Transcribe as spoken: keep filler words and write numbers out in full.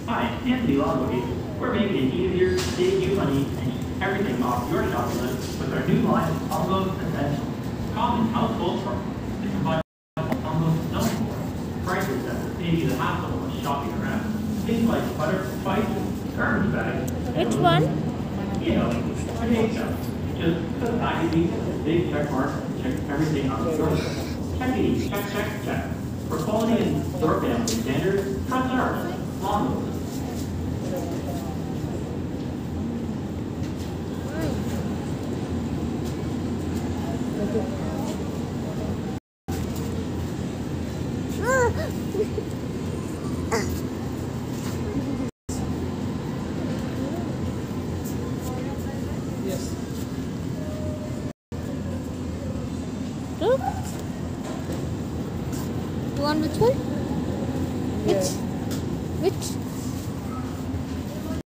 Hi, Anthony Longway. We're making it easier to save you money and keep everything off your shopping list with our new line of Almost Essentials. Common household products that combine almost no more. Prices that will save you the hassle of shopping around. Things like butter, spices, garbage bags. Which one? You know, potato stuff. Just put the packaging with a big check mark and check everything off your list. Check these, check, check, check. For quality and your family standards, trust ours. Long Yes. Two? You want which one? Yeah. Which? Which?